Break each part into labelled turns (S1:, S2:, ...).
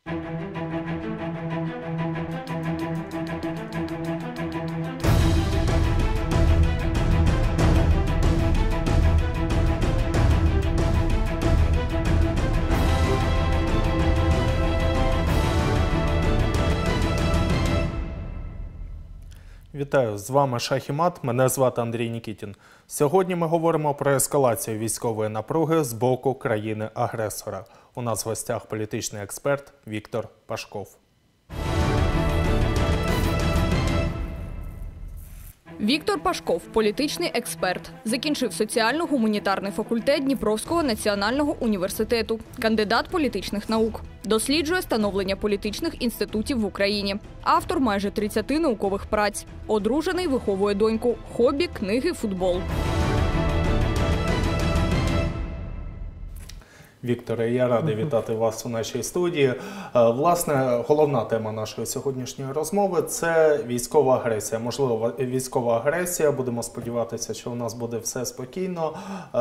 S1: Вітаю, з вами Шах і Мат, мене звати Андрій Нікітін. Сьогодні ми говоримо про ескалацію військової напруги з боку країни-агресора. У нас в гостях політичний експерт Віктор Пашков.
S2: Віктор Пашков – політичний експерт. Закінчив соціально-гуманітарний факультет Дніпровського національного університету. Кандидат політичних наук. Досліджує становлення політичних інститутів в Україні. Автор майже 30 наукових праць. Одружений, виховує доньку. Хобі – книги, футбол.
S1: Вікторе, я радий вітати вас у нашій студії. Власне, головна тема нашої сьогоднішньої розмови – це військова агресія. Можливо, військова агресія. Будемо сподіватися, що у нас буде все спокійно.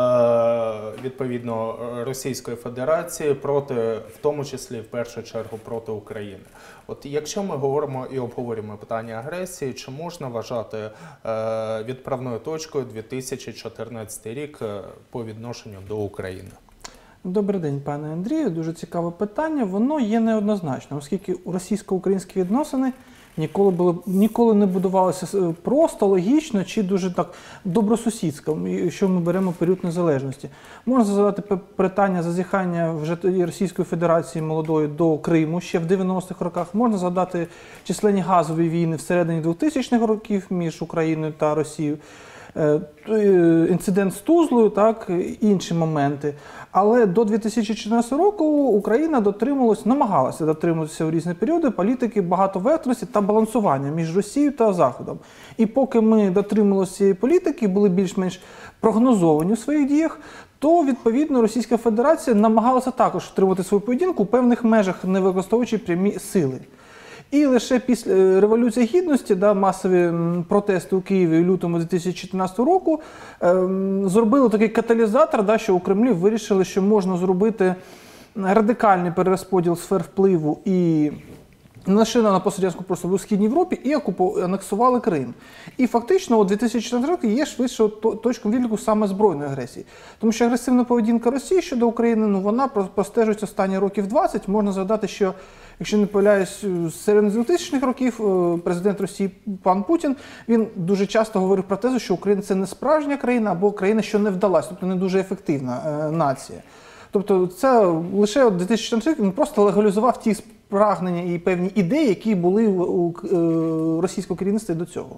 S1: Відповідно, Російської Федерації проти, в тому числі, в першу чергу, проти України. От якщо ми говоримо і обговорюємо питання агресії, чи можна вважати відправною точкою 2014 рік по відношенню до України?
S3: Добрий день, пане Андрію. Дуже цікаве питання. Воно є неоднозначно, оскільки російсько-українські відносини ніколи не будувалися просто, логічно чи дуже так добросусідсько, якщо ми беремо період незалежності. Можна задати питання зазіхання вже Російської Федерації молодої до Криму ще в 90-х роках. Можна задати численні газові війни всередині 2000-х років між Україною та Росією. Інцидент з Тузлою, так, інші моменти. Але до 2014 року Україна намагалася дотримуватися у різні періоди політики багатовекторності та балансування між Росією та Заходом. І поки ми дотримувалися цієї політики, були більш-менш прогнозовані у своїх діях, то, відповідно, Російська Федерація намагалася також втримувати свою поведінку у певних межах, не використовуючи прямі сили. І лише після Революції Гідності, масові протести у Києві у лютому 2014 року зробили такий каталізатор, що у Кремлі вирішили, що можна зробити радикальний перерозподіл сфер впливу і не лише на пострадянську простору у Східній Європі, і анексували Крим. І фактично у 2014 році є швидше точкою відліку саме збройної агресії. Тому що агресивна поведінка Росії щодо України, вона простежується останні років 20. Можна згадати, що, якщо не помиляюсь, з середини 2000-х років президент Росії пан Путін, він дуже часто говорив про те, що Україна – це не справжня країна, або країна, що не вдалась, тобто не дуже ефективна нація. Тобто це лише 2014 рік він просто легалізував ті прагнення і певні ідеї, які були у російського керівництва до цього.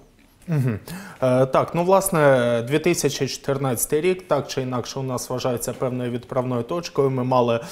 S1: Так, власне, 2014 рік, так чи інакше, у нас вважається певною відправною точкою. Ми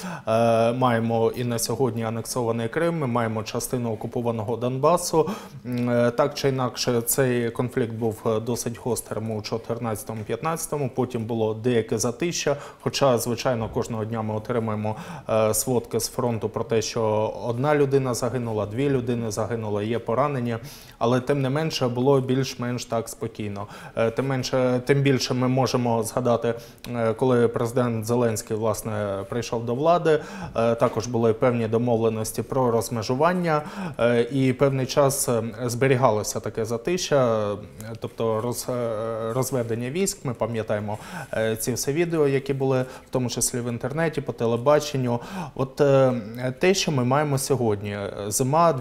S1: маємо і на сьогодні анексований Крим, ми маємо частину окупованого Донбасу. Так чи інакше, цей конфлікт був досить гострим у 2014-2015, потім було деяке затища, хоча, звичайно, кожного дня ми отримуємо сводки з фронту про те, що одна людина загинула, дві людини загинули, є поранені, але тим не менше було більш-менш так спокійно. Тим більше ми можемо згадати, коли президент Зеленський, власне, прийшов до влади, також були певні домовленості про розмежування, і певний час зберігалося таке затища, тобто розведення військ. Ми пам'ятаємо ці всі відео, які були, в тому числі в інтернеті, по телебаченню. От те, що ми маємо сьогодні, зима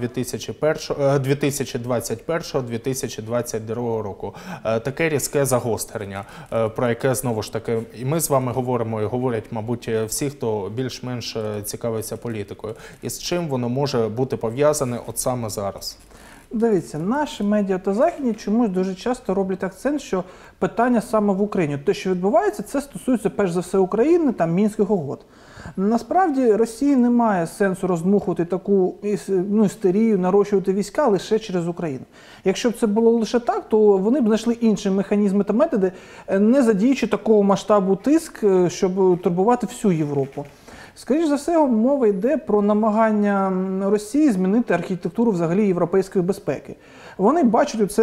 S1: 2021-2022 року, таке різке загострення, про яке, знову ж таки, і ми з вами говоримо, і говорять, мабуть, всі, хто більш-менш цікавиться політикою. І з чим воно може бути пов'язане от саме зараз?
S3: Дивіться, наші медіа та західні чомусь дуже часто роблять акцент, що питання саме в Україні. Те, що відбувається, це стосується перш за все України та Мінських угод. Насправді, Росії немає сенсу роздмухувати таку істерію, нарощувати війська лише через Україну. Якщо б це було лише так, то вони б знайшли інші механізми та методи, не задіючи такого масштабу тиск, щоб турбувати всю Європу. Скоріше за все, мова йде про намагання Росії змінити архітектуру взагалі європейської безпеки. Вони бачать у це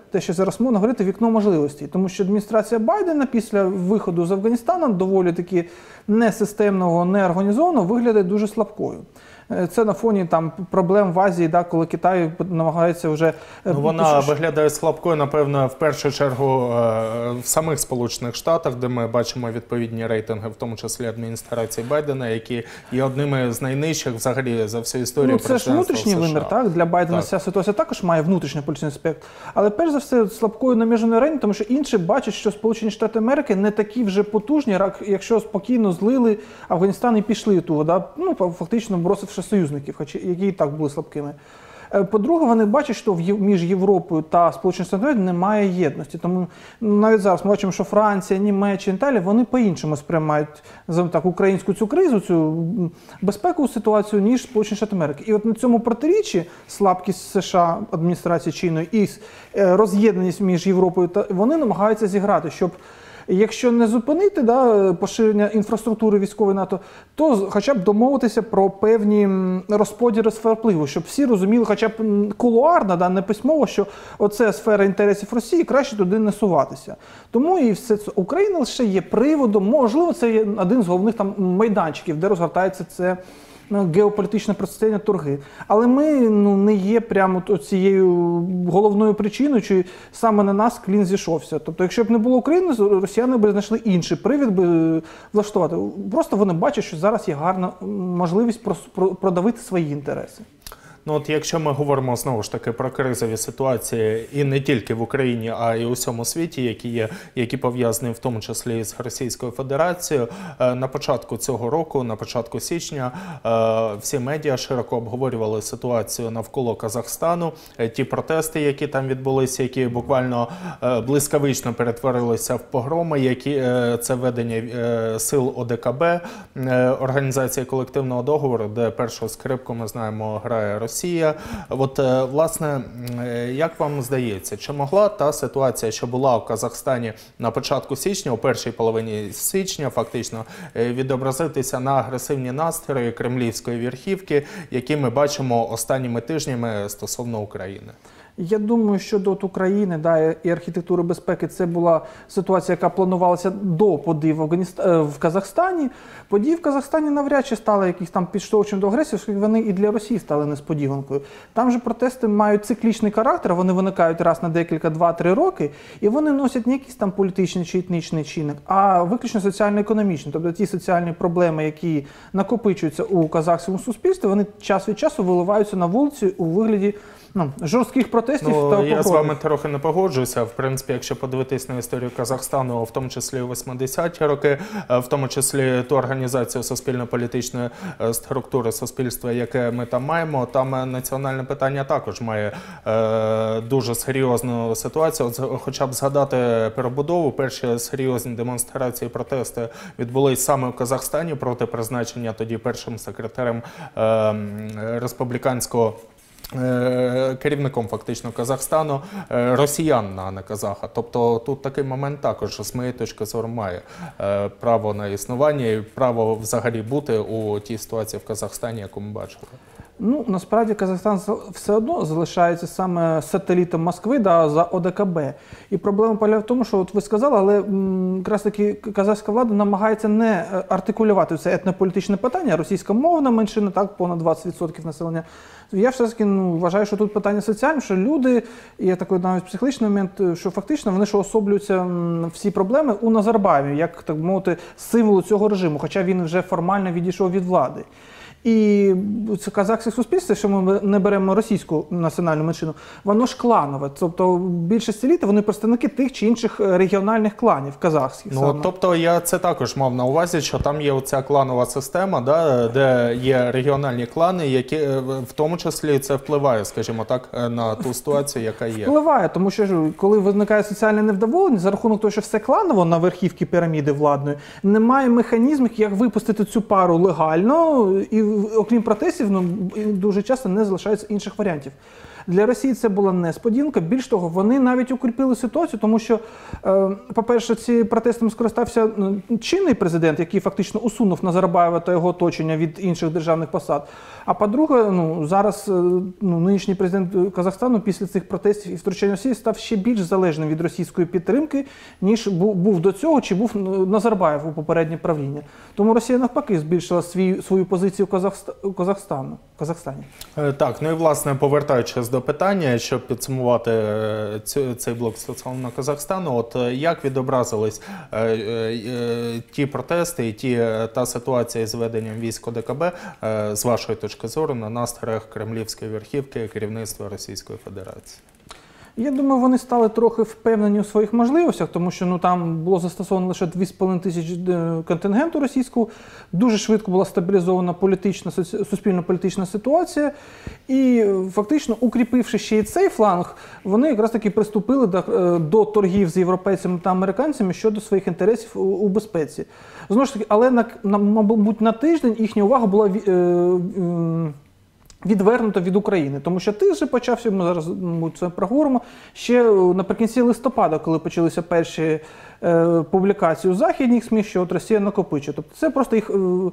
S3: те, що зараз модно говорити, вікно можливостей. Тому що адміністрація Байдена після виходу з Афганістану доволі таки несистемного, неорганізованого виглядає дуже слабкою. Це на фоні там проблем в Азії, да, коли Китай намагається вже...
S1: Вона виглядає слабкою, напевно, в першу чергу в самих Сполучених Штатах, де ми бачимо відповідні рейтинги, в тому числі адміністрації Байдена, які є одними з найнижчих взагалі за всю історію президентства
S3: США. Це ж внутрішній вимір, так? Для Байдена ця ситуація також має внутрішній політичний аспект. Але перш за все слабкою на міжнародній арені, тому що інші бачать, що Сполучені Штати Америки не такі вже потужні, якщо спокійно злили Афганістан і пішли туди, да? Фактично бросивши союзників, які і так були слабкими. По-друге, вони бачать, що між Європою та Сполученими Штатами немає єдності. Тому навіть зараз ми бачимо, що Франція, Німеччина, Італія, вони по-іншому сприймають так, українську цю кризу, цю безпекову ситуацію, ніж Сполучені Штати Америки. І от на цьому протиріччі слабкість США, адміністрації чинної, і роз'єднаність між Європою, та вони намагаються зіграти, щоб якщо не зупинити поширення інфраструктури військової НАТО, то хоча б домовитися про певні розподіли сфер впливу, щоб всі розуміли, хоча б кулуарно, не письмово, що оце сфера інтересів Росії, краще туди не суватися. Тому і все це Україна лише є приводом, можливо, це є один з головних там майданчиків, де розгортається це геополітичне протистояння, торги. Але ми не є прямо цією головною причиною, чи саме на нас клін зійшовся. Тобто, якщо б не було України, росіяни б знайшли інший привід би влаштувати. Просто вони бачать, що зараз є гарна можливість продавити свої інтереси.
S1: От якщо ми говоримо знову ж таки про кризові ситуації і не тільки в Україні, а й у всьому світі, які пов'язані в тому числі з Російською Федерацією, на початку цього року, на початку січня, всі медіа широко обговорювали ситуацію навколо Казахстану, ті протести, які там відбулися, які буквально блискавично перетворилися в погроми, це ведення сил ОДКБ, Організації колективного договору, де першу скрипку, ми знаємо, грає Росія. От, власне, як вам здається, чи могла та ситуація, що була у Казахстані на початку січня, у першій половині січня, фактично, відобразитися на агресивні настрої кремлівської верхівки, які ми бачимо останніми тижнями стосовно України?
S3: Я думаю, що до України і архітектури безпеки це була ситуація, яка планувалася до подій в Казахстані. Події в Казахстані навряд чи стали якісь там підштовхувачем до агресії, оскільки вони і для Росії стали несподіванкою. Там же протести мають циклічний характер, вони виникають раз на декілька, 2-3 роки, і вони носять не якийсь там політичний чи етнічний чинник, а виключно соціально-економічний. Тобто ті соціальні проблеми, які накопичуються у казахському суспільстві, вони час від часу виливаються на вулиці у вигляді жорстких протестів та погроз.
S1: Я з вами трохи не погоджуюся. В принципі, якщо подивитись на історію Казахстану, в тому числі у 80-ті роки, в тому числі ту організацію суспільно-політичної структури суспільства, яке ми там маємо, там національне питання також має дуже серйозну ситуацію. Хоча б згадати перебудову, перші серйозні демонстрації, протести відбулись саме в Казахстані проти призначення тоді першим секретарем республіканського керівником фактично Казахстану росіян, а не казаха. Тобто тут такий момент також, з моєї точки зору, має право на існування і право взагалі бути у тій ситуації в Казахстані, яку ми бачили.
S3: Насправді Казахстан все одно залишається саме сателітом Москви за ОДКБ. І проблема полягає в тому, що от ви сказали, але якраз таки казахська влада намагається не артикулювати це етнополітичне питання, російськомовна меншина, так, понад 20% населення. Я все-таки вважаю, що тут питання соціальне, що люди, є такий навіть психологічний момент, що фактично вони особлюються всі проблеми у Назарбаєві, як, так мовити, символу цього режиму, хоча він вже формально відійшов від влади. І це казахське суспільство, якщо ми не беремо російську національну меншину, воно ж кланове. Тобто більшість еліти, вони представники тих чи інших регіональних кланів казахських.
S1: Тобто я це також мав на увазі, що там є оця кланова система, де є регіональні клани, які в тому числі це впливає, скажімо так, на ту ситуацію, яка є.
S3: Впливає, тому що коли виникає соціальне невдоволення, за рахунок того, що все кланово на верхівці піраміди владної, немає механізмів, як випустити цю пару легально, і окрім протестів, дуже часто не залишається інших варіантів. Для Росії це була несподіванка. Більш того, вони навіть укріпили ситуацію, тому що, по-перше, ці протестами скористався чинний президент, який фактично усунув Назарбаєва та його оточення від інших державних посад. А по-друге, зараз нинішній президент Казахстану після цих протестів і втручання Росії став ще більш залежним від російської підтримки, ніж був до цього, чи був Назарбаєв у попереднє правління. Тому Росія навпаки збільшила свою позицію у Казахстані.
S1: Так, ну і власне повертаючись до питання, щоб підсумувати цей блок стосовно Казахстану, от як відобразились ті протести і та ситуація з введенням військ ОДКБ з вашої точки зору на настроях кремлівської верхівки і керівництва Російської Федерації?
S3: Я думаю, вони стали трохи впевнені у своїх можливостях, тому що там було застосовано лише 2,5 тисячі контингенту російського, дуже швидко була стабілізована суспільно-політична ситуація, і фактично, укріпивши ще й цей фланг, вони якраз таки приступили до торгів з європейцями та американцями щодо своїх інтересів у безпеці. Знову ж таки, але, мабуть, на тиждень їхня увага була відвернуто від України. Тому що тиждень почався, ми зараз це проговоримо, ще наприкінці листопада, коли почалися перші публікації у західних ЗМІ, що от Росія накопичує. Тобто це просто їх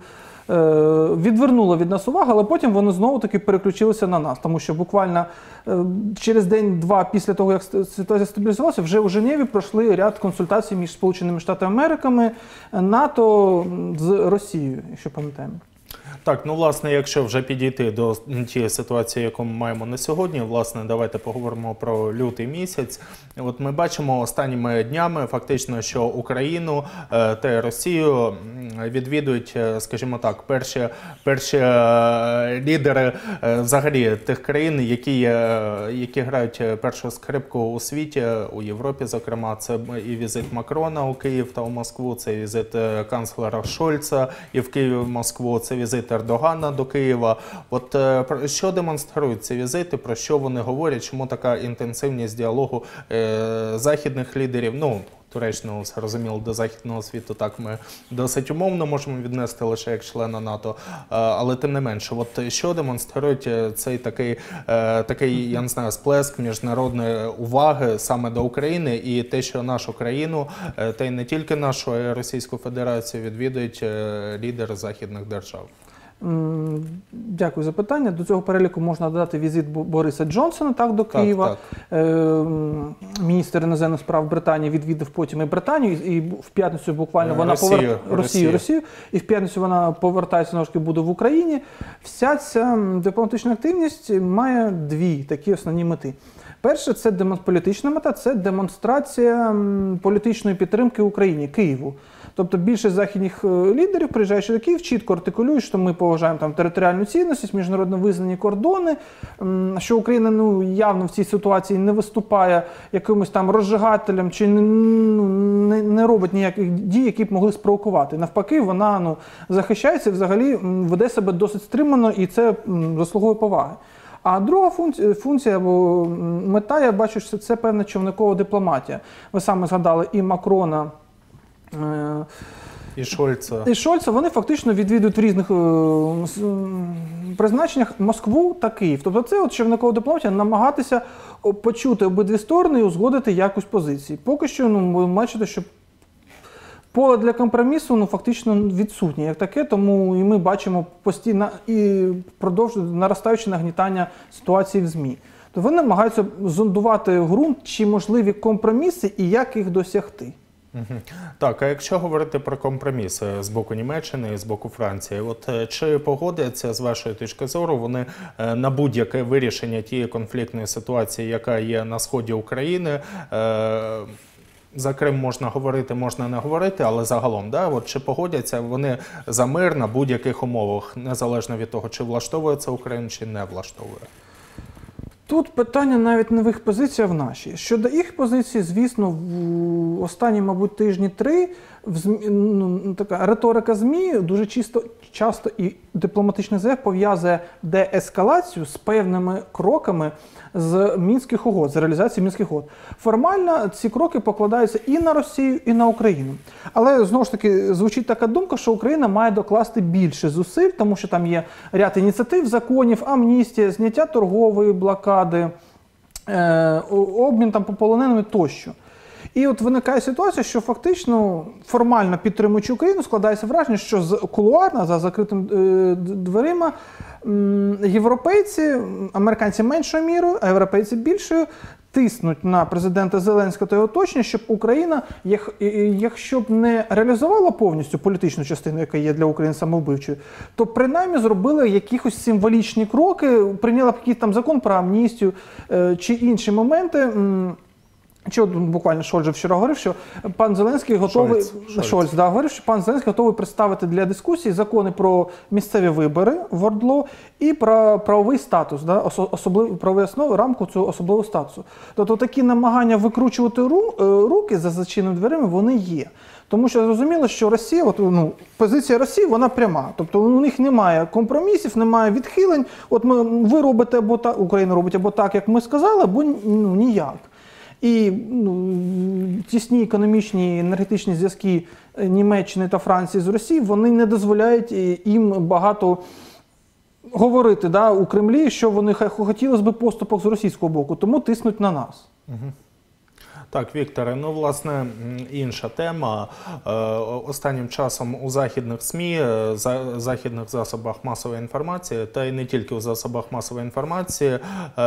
S3: відвернуло від нас увагу, але потім вони знову-таки переключилися на нас. Тому що буквально через день-два після того, як ситуація стабілізувалася, вже у Женеві пройшли ряд консультацій між Сполученими Штатами Америки, НАТО з Росією, якщо пам'ятаємо.
S1: Так, ну власне, якщо вже підійти до тієї ситуації, яку ми маємо на сьогодні, власне, давайте поговоримо про лютий місяць. От ми бачимо останніми днями фактично, що Україну та Росію відвідують, скажімо так, перші лідери взагалі тих країн, які грають першу скрипку у світі, у Європі, зокрема. Це і візит Макрона у Київ та у Москву, це візит канцлера Шольца і в Київ, і в Москву, це візит Ердогана до Києва. От що демонструють ці візити, про що вони говорять, чому така інтенсивність діалогу західних лідерів, Туреччину, зрозуміло, до західного світу так ми досить умовно можемо віднести лише як члена НАТО, але тим не менше, от що демонструють цей такий, я не знаю, сплеск міжнародної уваги саме до України і те, що нашу країну, та й не тільки нашу, а й Російську Федерацію відвідують лідери західних держав?
S3: Дякую за питання. До цього переліку можна додати візит Бориса Джонсона до Києва. Міністр іноземних справ Британії відвідав потім і Британію, і в п'ятницю буквально вона Росію. І в п'ятницю вона повертається, знову ж таки, буде в Україні. Вся ця дипломатична активність має дві такі основні мети. Перше, це політична мета, це демонстрація політичної підтримки Україні, Києву. Тобто більшість західних лідерів, приїжджаючи до Києва, чітко артикулюють, що ми поважаємо територіальну цінність, міжнародно визнані кордони, що Україна явно в цій ситуації не виступає якимось розжигателем чи не робить ніяких дій, які б могли спровокувати. Навпаки, вона захищається і взагалі веде себе досить стримано, і це заслуговує поваги. А друга функція або мета, я бачу, що це певна човникова дипломатія. Ви саме згадали і Макрона,
S1: і
S3: Шольца, вони фактично відвідують в різних призначеннях Москву та Київ. Тобто це човникова дипломатія, намагатися почути обидві сторони і узгодити якусь позицію. Поки що ми бачимо, що поле для компромісу фактично відсутнє як таке, тому і ми бачимо постійно і продовжує наростаюче нагнітання ситуації в ЗМІ. То вони намагаються зондувати ґрунт, чи можливі компроміси і як їх досягти.
S1: Так, а якщо говорити про компроміси з боку Німеччини і з боку Франції, чи погодяться, з вашої точки зору, вони на будь-яке вирішення тієї конфліктної ситуації, яка є на сході України? За Крим можна говорити, можна не говорити, але загалом, чи погодяться вони за мир на будь-яких умовах, незалежно від того, чи влаштовує це Україну, чи не влаштовує?
S3: Тут питання навіть не в їх позиції, а в нашій. Щодо їх позиції, звісно, в останні, мабуть, тижні-три така риторика ЗМІ дуже часто і дипломатичний ЗФ пов'язує деескалацію з певними кроками з Мінських угод, з реалізації Мінських угод. Формально ці кроки покладаються і на Росію, і на Україну. Але, знову ж таки, звучить така думка, що Україна має докласти більше зусиль, тому що там є ряд ініціатив, законів, амністія, зняття торгової блокади, обмін там полоненими тощо. І от виникає ситуація, що фактично, формально підтримуючи Україну, складається враження, що кулуарно, за закритими дверима, європейці, американці меншою мірою, а європейці більшою, тиснуть на президента Зеленського та його оточення, щоб Україна, якщо б не реалізувала повністю політичну частину, яка є для України самовбивчою, то принаймні зробили якісь символічні кроки, прийняла б якийсь там закон про амністію чи інші моменти. Чи от буквально Шольц вчора говорив, що пан Зеленський готовий говорив, що пан Зеленський готовий представити для дискусії закони про місцеві вибори в ОРДЛО і про правовий статус, особливу правову основу, рамку цього особливого статусу. Тобто такі намагання викручувати руки за зачиненими дверима, вони є. Тому що зрозуміло, що Росія, позиція Росії, вона пряма. Тобто у них немає компромісів, немає відхилень. От ви робите або так, Україна робить або так, як ми сказали, або ніяк. І тісні економічні енергетичні зв'язки Німеччини та Франції з Росією, вони не дозволяють їм багато говорити у Кремлі, що вони хотілося б поступок з російського боку, тому тиснуть на нас.
S1: Так, Вікторе, власне, інша тема. Останнім часом у західних СМІ, західних засобах масової інформації, та й не тільки у засобах масової інформації,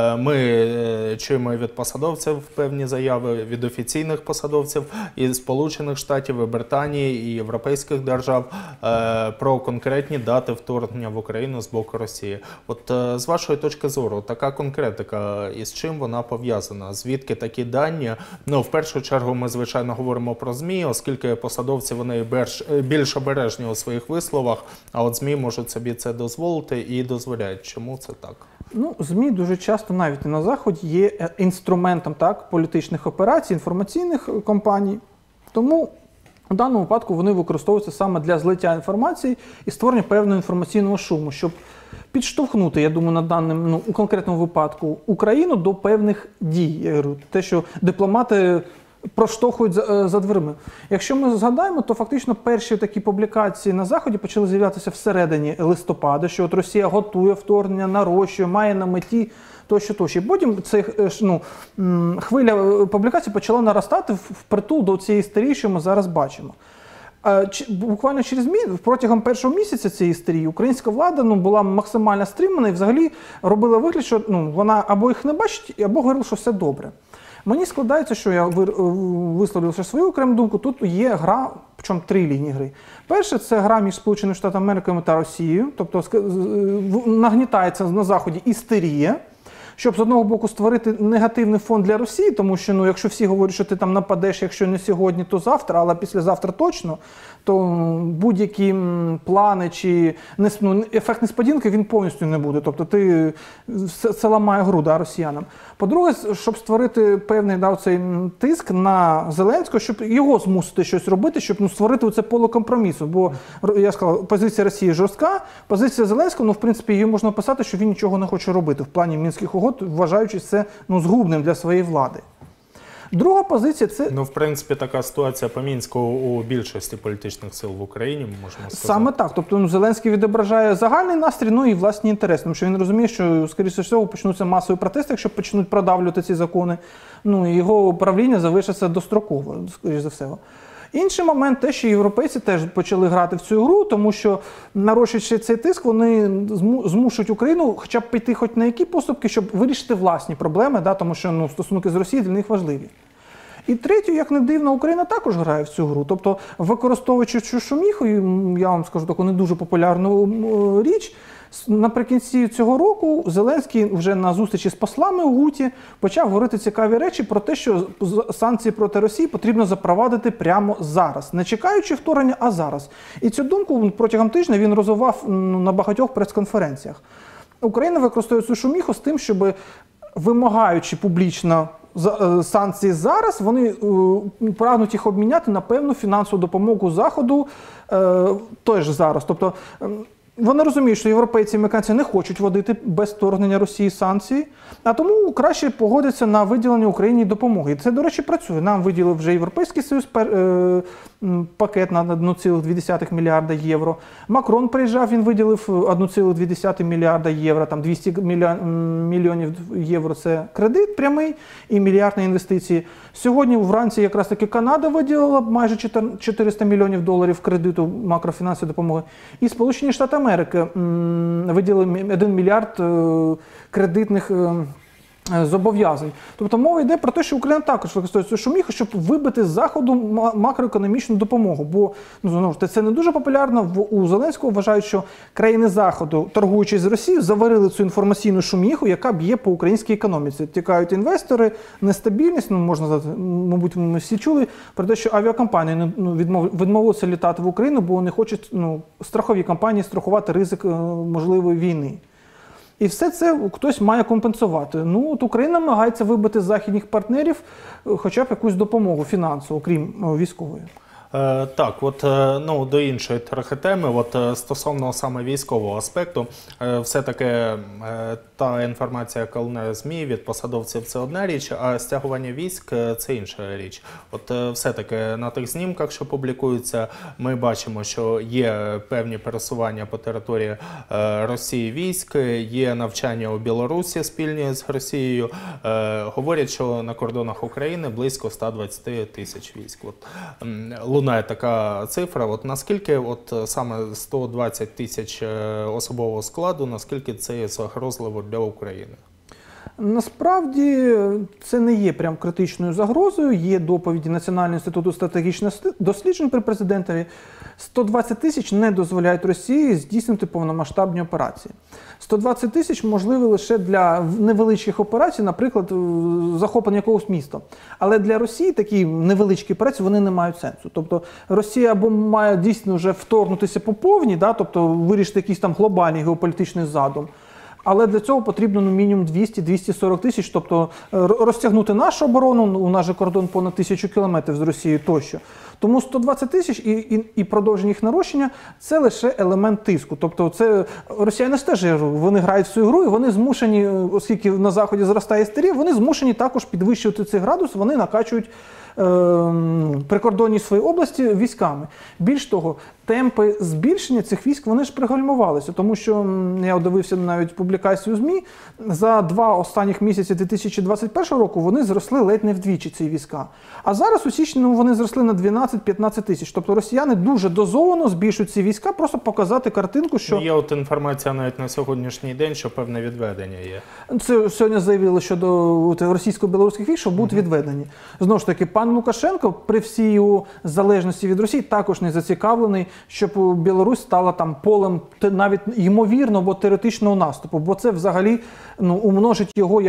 S1: ми чуємо від посадовців певні заяви, від офіційних посадовців і Сполучених Штатів, і Британії, і європейських держав про конкретні дати вторгнення в Україну з боку Росії. От з вашої точки зору, така конкретика, із чим вона пов'язана? Звідки такі дані? В першу чергу ми, звичайно, говоримо про ЗМІ, оскільки посадовці вони більш обережні у своїх висловах, а от ЗМІ можуть собі це дозволити і дозволяють. Чому це так?
S3: ЗМІ дуже часто, навіть і на Заході, є інструментом політичних операцій, інформаційних кампаній. Тому в даному випадку вони використовуються саме для злиття інформації і створення певного інформаційного шуму, щоб підштовхнути, я думаю, у конкретному випадку Україну до певних дій. Я говорю, те, що дипломати проштовхують за дверми. Якщо ми згадаємо, то фактично перші такі публікації на Заході почали з'являтися всередині листопада, що от Росія готує вторгнення, нарощує, має на меті тощо. І потім хвиля публікацій почала наростати впритул до цієї істерії, що ми зараз бачимо. Буквально протягом першого місяця цієї істерії українська влада була максимально стримана і взагалі робила вигляд, що вона або їх не бачить, або говорила, що все добре. Мені складається, що я висловив лише свою окрему думку, тут є гра, причому три лінії гри. Перше, це гра між Сполученими Штатами Америки та Росією, тобто нагнітається на Заході істерія, щоб з одного боку створити негативний фон для Росії, тому що якщо всі говорять, що ти там нападеш, якщо не сьогодні, то завтра, але післязавтра точно, то будь-які плани чи ефект несподіванки він повністю не буде. Тобто це ламає гру росіянам. По-друге, щоб створити певний цей тиск на Зеленського, щоб його змусити щось робити, щоб створити це поле компромісу. Бо, я сказав, позиція Росії жорстка, позиція Зеленського, в принципі, її можна описати, що він нічого не хоче робити в плані Мінських угод, вважаючи це згубним для своєї влади. Друга позиція – це…
S1: в принципі, така ситуація по Мінську у більшості політичних сил в Україні, можна сказати.
S3: Саме так. Тобто Зеленський відображає загальний настрій, і власні інтереси. Тому що він розуміє, що, скоріше всього, почнуться масові протести, якщо почнуть продавлювати ці закони. І його правління залишиться достроково, скоріше за все. Інший момент – те, що європейці теж почали грати в цю гру, тому що, нарощуючи цей тиск, вони змушують Україну хоча б піти хоч на які поступки, щоб вирішити власні проблеми, тому що стосунки з Росією для них важливі. І третє, як не дивно, Україна також грає в цю гру. Тобто, використовуючи цю шуміху, я вам скажу таку не дуже популярну річ, наприкінці цього року Зеленський вже на зустрічі з послами у ГУТі почав говорити цікаві речі про те, що санкції проти Росії потрібно запровадити прямо зараз. Не чекаючи вторгнення, а зараз. І цю думку протягом тижня він розвивав на багатьох прес-конференціях. Україна використовує цю шуміху з тим, щоб, вимагаючи публічно санкції зараз, вони прагнуть їх обміняти на певну фінансову допомогу Заходу той же зараз. Тобто Вони розуміють, що європейці і американці не хочуть вводити без вторгнення Росії санкції, а тому краще погодяться на виділення Україні допомоги. І це, до речі, працює. Нам виділив вже Європейський Союз пакет на 1,2 мільярда євро. Макрон приїжджав, він виділив 1,2 мільярда євро, там 200 мільйонів євро – це кредит прямий і мільярд на інвестиції. Сьогодні вранці якраз таки Канада виділила майже 400 мільйонів доларів кредиту макрофінансової допомоги. І Сполучені Штати Америки виділили 1 мільярд кредитних зобов'язань. Тобто мова йде про те, що Україна також використовує цю шуміху, щоб вибити з Заходу макроекономічну допомогу. Бо, знову ж таки, це не дуже популярно. У Зеленського вважають, що країни Заходу, торгуючи з Росією, заварили цю інформаційну шуміху, яка б'є по українській економіці. Тікають інвестори, нестабільність, можна сказати, мабуть, ми всі чули про те, що авіакомпанії відмовилися літати в Україну, бо вони хочуть страхові компанії страхувати ризик можливої війни. І все це хтось має компенсувати. От Україна намагається вибити з західних партнерів хоча б якусь допомогу фінансову, крім військової.
S1: Так, до іншої трохи теми, стосовно саме військового аспекту, все-таки та інформація, яка лунає в ЗМІ від посадовців, це одна річ, а стягування військ – це інша річ. Все-таки на тих знімках, що публікуються, ми бачимо, що є певні пересування по території Росії військ, є навчання у Білорусі спільні з Росією. Говорять, що на кордонах України близько 120 тисяч військ. Лунає така цифра. Наскільки саме 120 тисяч особового складу, наскільки це загрозливо для України?
S3: Насправді це не є прям критичною загрозою. Є доповіді Національного інституту стратегічних досліджень при президентові. 120 тисяч не дозволяють Росії здійснити повномасштабні операції. 120 тисяч можливі лише для невеличких операцій, наприклад, захоплення якогось міста. Але для Росії такі невеличкі операції, вони не мають сенсу. Тобто Росія або має дійсно вже вторгнутися по повній, тобто вирішити якийсь там глобальний геополітичний задум. Але для цього потрібно мінімум 200-240 тисяч, тобто розтягнути нашу оборону, у нас же кордон понад 1000 кілометрів з Росією тощо. Тому 120 тисяч і продовження їх нарощення – це лише елемент тиску. Тобто це росіяни теж, вони грають в цю гру і вони змушені, оскільки на Заході зростає істерія, вони змушені також підвищувати цей градус, вони накачують прикордонні свої області військами. Більш того, темпи збільшення цих військ, вони ж пригальмувалися, тому що, я дивився навіть публікацію ЗМІ, за 2 останніх місяці 2021 року вони зросли ледь не вдвічі, ці війська. А зараз у січні вони зросли на 12-15 тисяч. Тобто росіяни дуже дозовано збільшують ці війська, просто показати картинку, що...
S1: Є інформація навіть на сьогоднішній день, що певне відведення є.
S3: Це сьогодні заявили щодо російсько-білоруських військ, що будуть відведені. Знову ж таки, пан Лукашенко при всій його залежності від Росії також не зацікавлений, щоб Білорусь стала там полем навіть ймовірно або теоретичного наступу, бо це взагалі умножить його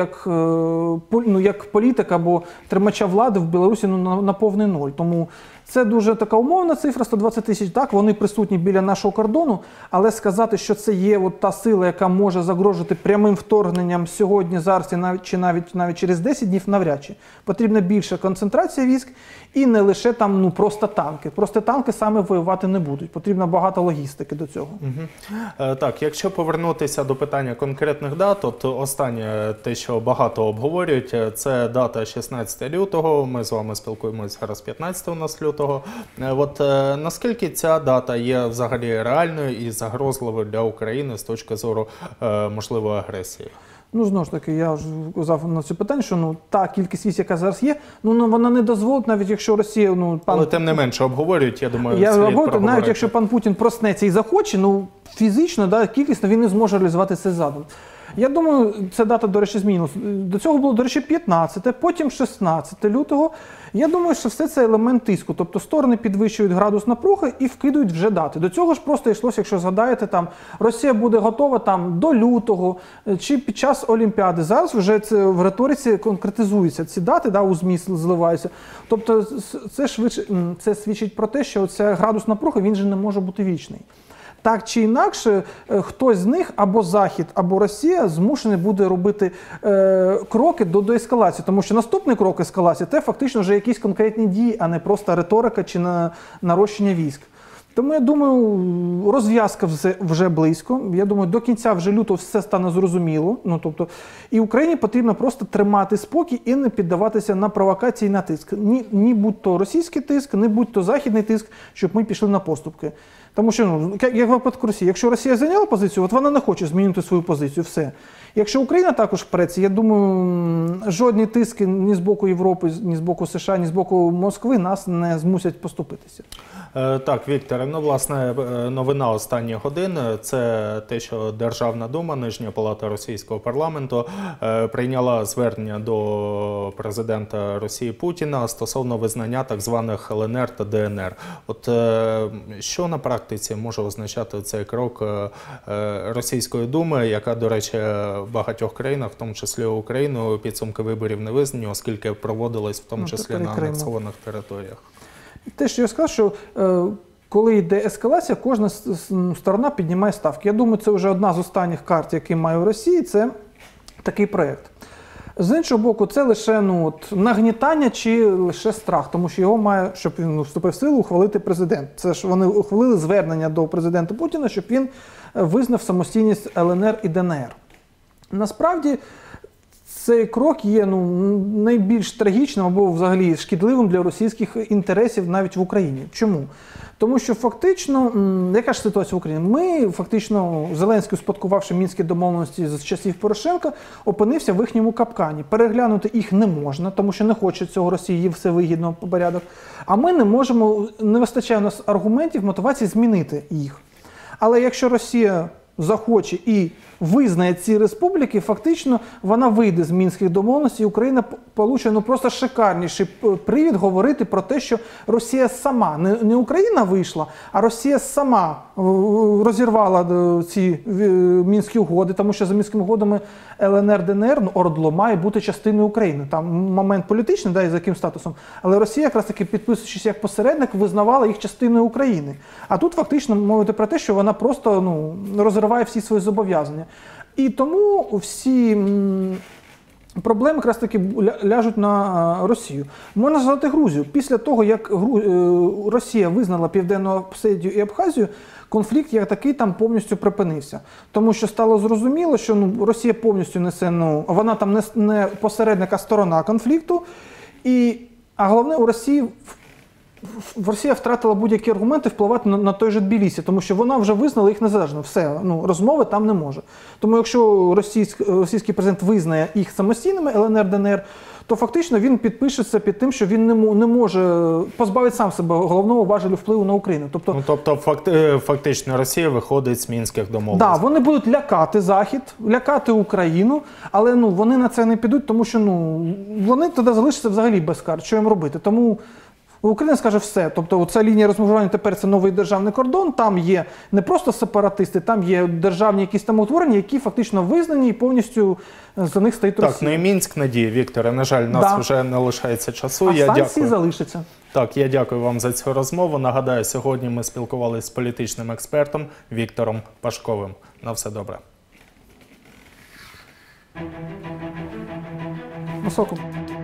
S3: як політика або тримача влади в Білорусі на повний ноль. Тому це дуже така умовна цифра, 120 тисяч. Так, вони присутні біля нашого кордону, але сказати, що це є та сила, яка може загрожувати прямим вторгненням сьогодні, зараз чи навіть через 10 днів, навряд чи. Потрібна більша концентрація військ і не лише там просто танки. Просто танки саме воювати не будуть. Потрібно багато логістики до цього.
S1: Так, якщо повернутися до питання конкретних дат, останнє те, що багато обговорюють, це дата 16 лютого. Ми з вами спілкуємося зараз 15 у нас лютого. Наскільки ця дата є взагалі реальною і загрозливою для України з точки зору можливої агресії?
S3: Знову ж таки, я вже казав на це питання, що та кількість військ, яка зараз є, вона не дозволить, навіть якщо Росія...
S1: Але тим не менше обговорюють, я думаю, слід проговорити.
S3: Навіть якщо пан Путін проснеться і захоче, фізично, кількісно він не зможе реалізувати цей задум. Я думаю, ця дата, до речі, змінилася. До цього було, до речі, 15, потім 16 лютого. Я думаю, що все це елемент тиску. Тобто сторони підвищують градус напруги і вкидують вже дати. До цього ж просто йшлося, якщо згадаєте, Росія буде готова до лютого чи під час Олімпіади. Зараз вже це в риториці конкретизуються ці дати, у ЗМІ зливаються. Тобто це свідчить про те, що цей градус напруги, він же не може бути вічний. Так чи інакше, хтось з них, або Захід, або Росія, змушений буде робити кроки до ескалації. Тому що наступний крок ескалації – це фактично вже якісь конкретні дії, а не просто риторика чи нарощення військ. Тому я думаю, розв'язка вже близько. Я думаю, до кінця вже лютого все стане зрозуміло. Ну, тобто, і Україні потрібно просто тримати спокій і не піддаватися на провокації і на тиск. Ні будь-то російський тиск, ні будь-то західний тиск, щоб ми пішли на поступки. Тому що, ну, як в випадку Росії, якщо Росія зайняла позицію, от вона не хоче змінити свою позицію, все. Якщо Україна також впреться, я думаю, жодні тиски ні з боку Європи, ні з боку США, ні з боку Москви нас не змусять поступитися.
S1: Так, Вікторе, ну, власне, новина останніх годин – це те, що Державна дума, Нижня палата російського парламенту, прийняла звернення до президента Росії Путіна стосовно визнання так званих ЛНР та ДНР. От що на практиці може означати цей крок Російської думи, яка, до речі, в багатьох країнах, в тому числі Україну, підсумки виборів не визнані, оскільки проводились в тому числі на анексованих територіях?
S3: Те, що я сказав, що коли йде ескалація, кожна сторона піднімає ставки. Я думаю, це вже одна з останніх карт, які має в Росії, це такий проєкт. З іншого боку, це лише нагнітання чи лише страх, тому що його має, щоб він вступив в силу, ухвалити президент. Це ж вони ухвалили звернення до президента Путіна, щоб він визнав самостійність ЛНР і ДНР. Насправді, цей крок є найбільш трагічним або взагалі шкідливим для російських інтересів навіть в Україні. Чому? Тому що фактично, яка ж ситуація в Україні? Ми фактично, Зеленський, успадкувавши мінські домовленості з часів Порошенка, опинився в їхньому капкані. Переглянути їх не можна, тому що не хоче цього Росії, все вигідно по порядок. А ми не можемо, не вистачає у нас аргументів, мотивації змінити їх. Але якщо Росія захоче і визнає ці республіки, фактично вона вийде з мінських домовленостей, і Україна отримає просто шикарніший привід говорити про те, що Росія сама, не Україна вийшла, а Росія сама розірвала ці мінські угоди, тому що за мінськими угодами ЛНР, ДНР, ОРДЛО має бути частиною України. Там момент політичний, да, і за яким статусом, але Росія якраз таки, підписуючись як посередник, визнавала їх частиною України. А тут фактично мовити про те, що вона просто розриває всі свої зобов'язання. І тому всі проблеми якраз таки ляжуть на Росію. Можна згадати Грузію. Після того, як Росія визнала Південну Осетію і Абхазію, конфлікт як такий там повністю припинився. Тому що стало зрозуміло, що Росія повністю несе, вона там не посередник, а сторона конфлікту. А головне, Росія втратила будь-які аргументи впливати на той же Тбілісі, тому що вона вже визнала їх незалежно. Все, розмови там не може. Тому якщо російський президент визнає їх самостійними, ЛНР, ДНР, то фактично він підпишеться під тим, що він не може позбавити сам себе головного важелю впливу на Україну.
S1: Тобто фактично Росія виходить з мінських домовленостей.
S3: Так, вони будуть лякати Захід, лякати Україну, але вони на це не підуть, тому що вони тоді залишаться взагалі без карт. Що їм робити? Тому Україна скаже все. Тобто ця лінія розмежування тепер це новий державний кордон, там є не просто сепаратисти, там є державні якісь там утворення, які фактично визнані і повністю за них стоїть Росія.
S1: Так, і Мінськ надії, Вікторе. На жаль, нас вже не лишається часу.
S3: А санкції залишаться.
S1: Так, я дякую вам за цю розмову. Нагадаю, сьогодні ми спілкувалися з політичним експертом Віктором Пашковим. На все добре.
S3: Високо.